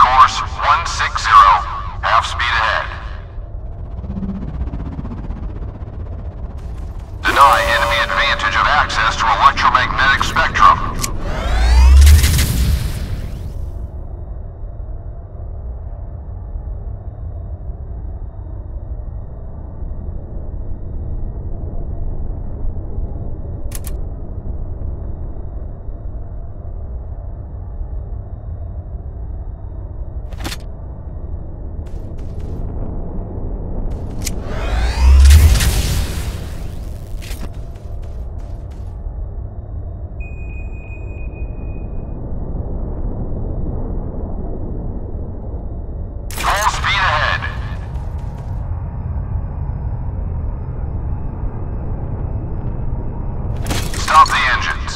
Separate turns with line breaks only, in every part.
course 160, half speed ahead. Deny enemy advantage of access to electromagnetic spectrum. Stop the engines.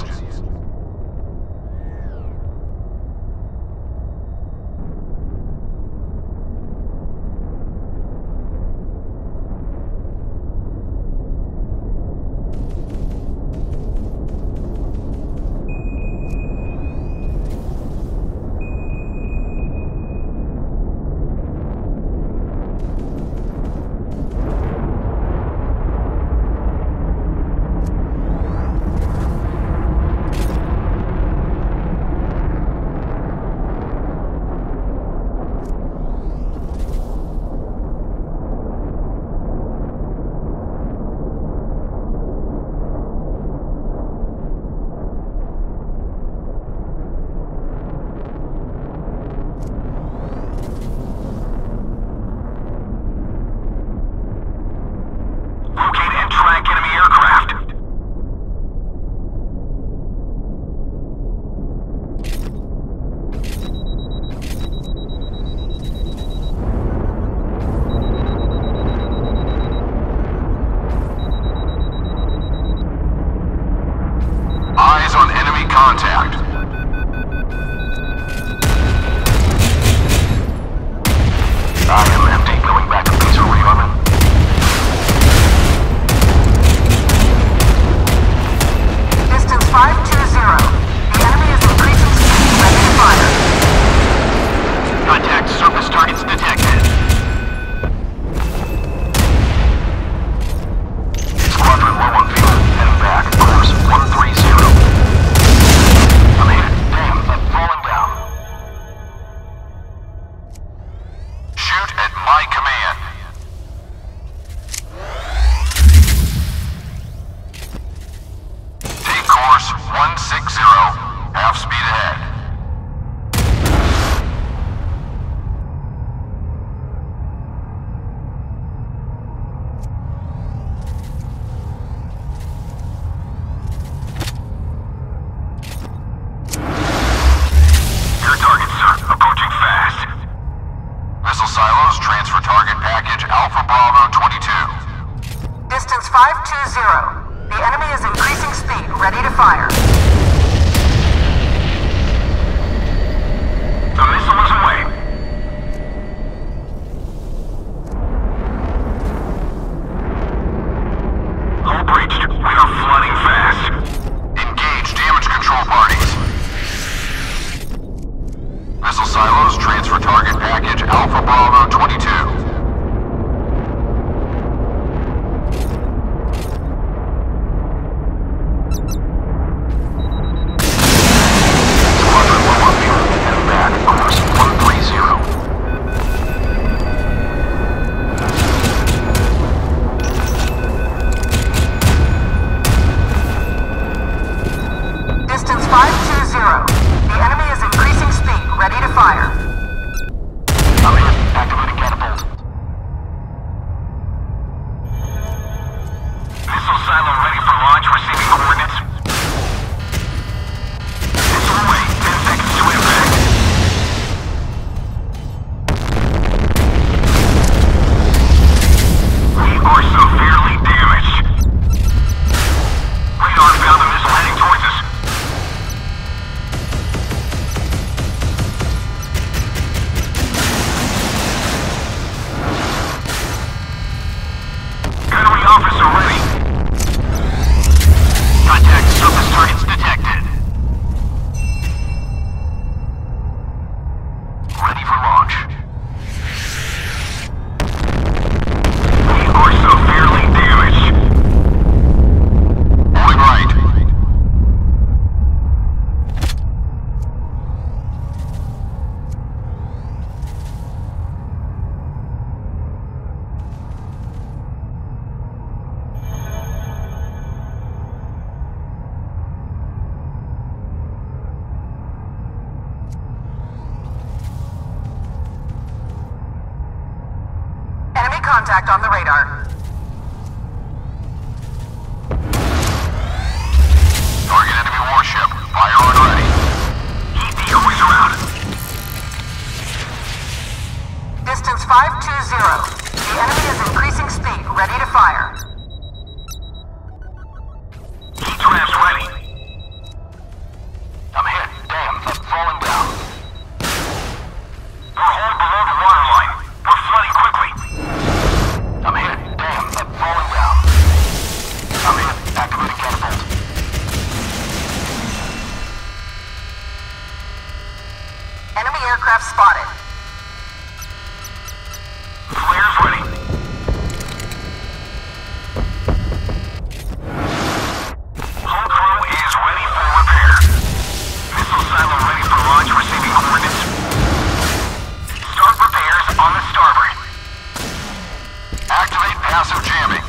Eyes on enemy contact. I am empty. Going back to base for rearmament.
Distance 520. The enemy is increasing speed. Ready to fire.
Contact. Surface targets detected. Squadron low on fuel. Heading back. Course 130. I made it. Damn, I'm falling down. Shoot at my command. Take course 160, half speed ahead. Your target, sir. Approaching fast. Missile silos, transfer target package Alpha Bravo 22.
Distance 520. The enemy is increasing speed. Ready to fire.
The missile is away. Hull breached. We are flooding fast. Engage damage control parties. Missile silos, transfer target package Alpha Bravo 22. Squadron low on fuel. Heading back. Course 130.
Distance 520. The enemy is increasing speed. Ready to fire.
I'm in. Activating catapult.
contact on the radar.
Target enemy warship. Fire on ready. Keep decoys around.
Distance 520. The enemy is increasing speed. Ready to fire.
Heat traps ready. I'm hit. Damn, I'm falling down. We're hauled below the waterline. We're flooding quickly. I'm hit. Damn, I'm falling down. I'm hit. Activating catapult.
Enemy aircraft spotted.
Flares ready. Hull crew is ready for repair. Missile silo ready for launch, receiving coordinates. Start repairs on the starboard. Activate passive jamming.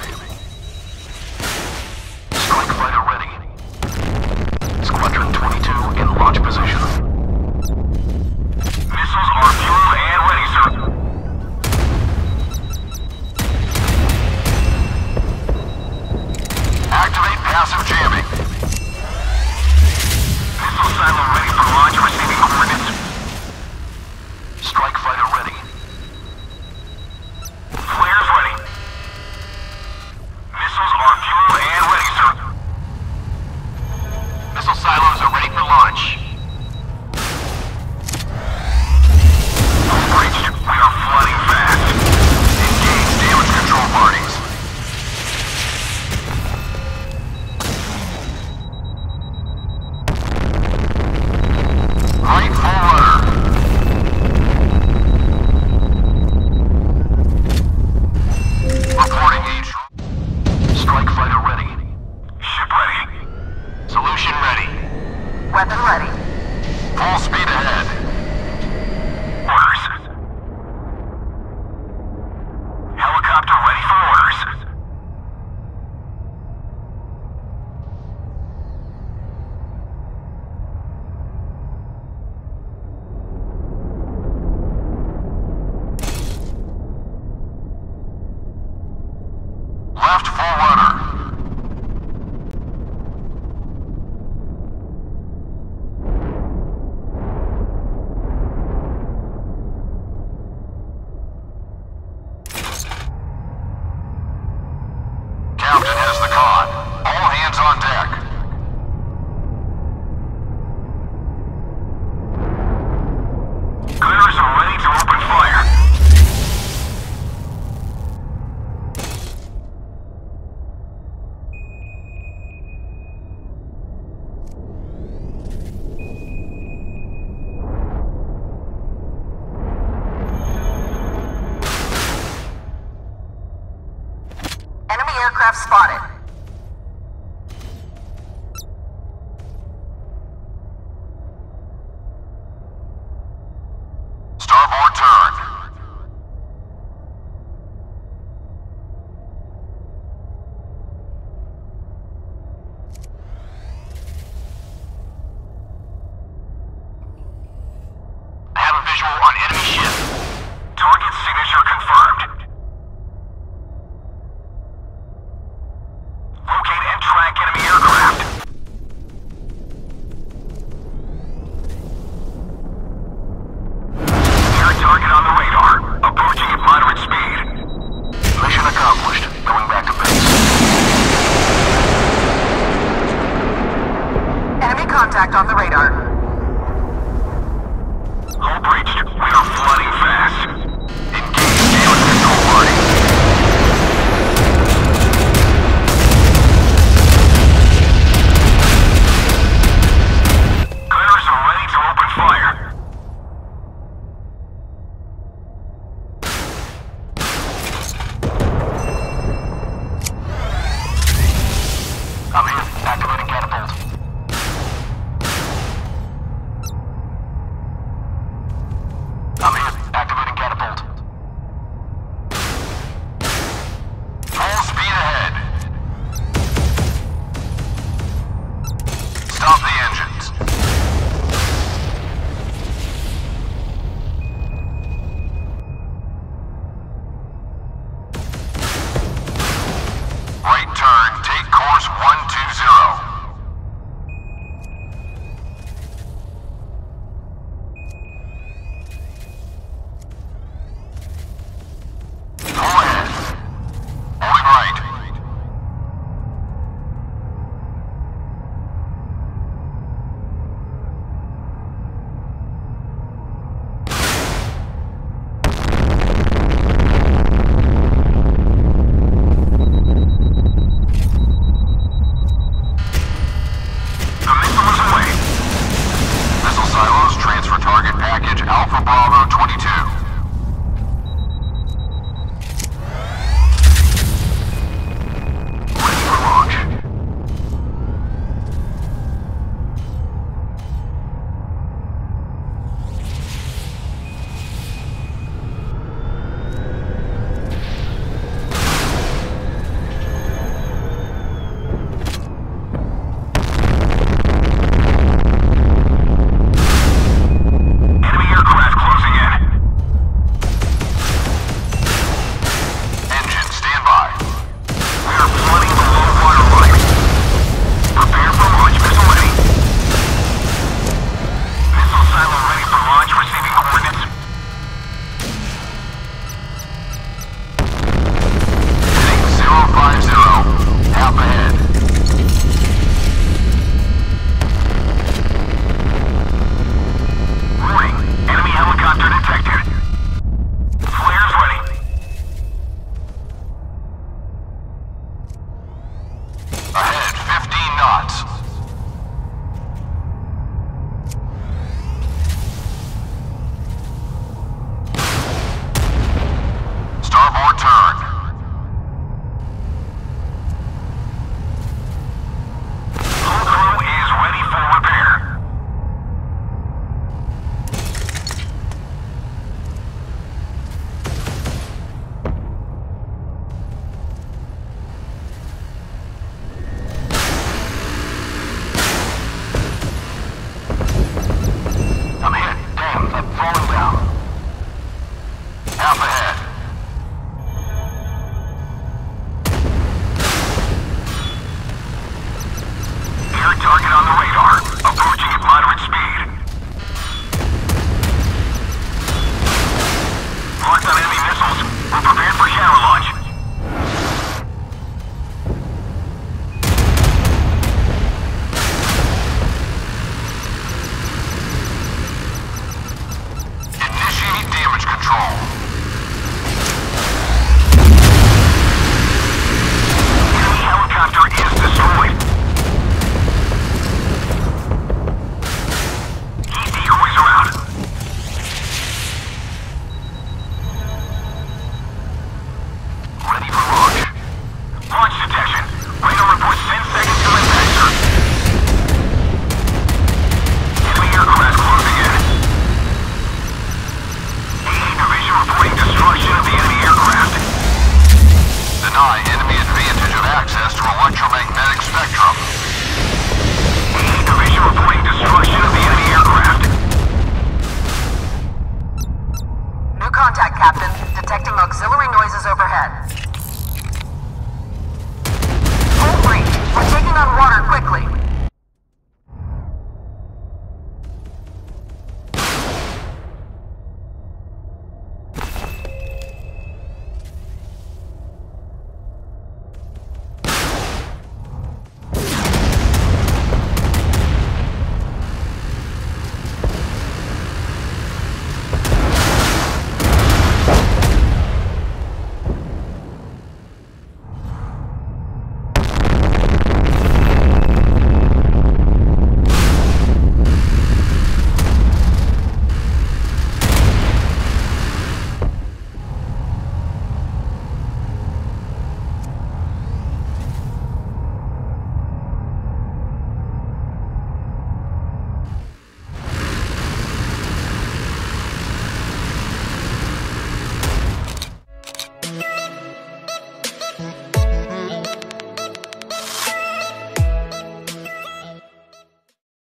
Strike fighter ready. Squadron 22 in launch position. Missiles are fueled and ready, sir. Activate passive jamming. Missile silo ready for launch, receiving coordinates. Strike fighter ready. Flares ready. Missiles are fueled and ready, sir. Missile silos are ready for launch. Breached. We are flooding fast. Engage damage control parties. Right full rudder. Reporting each. Strike fighter ready. Ship ready. Solution ready.
Weapon ready.
Full speed ahead. Orders. Helicopter ready for orders. Left full rudder. Captain has the con. All hands on deck. Gunners are ready to open fire.
Enemy aircraft spotted.
Starboard turn. I have a visual on enemy ship. Target signature confirmed. Locked on enemy missiles. We're prepared for shower launch. Initiate damage control. Enemy helicopter is destroyed. Heat decoys are out. Ready for launch. Launch detection. Radar reports 10 seconds to impact, sir. Enemy aircraft closing in. AA Division reporting destruction of the enemy aircraft. Deny enemy advantage of access to electromagnetic spectrum. AA Division reporting destruction of the enemy aircraft.
New contact, Captain. Detecting auxiliary noises overhead. Full breach. We're taking on water quickly.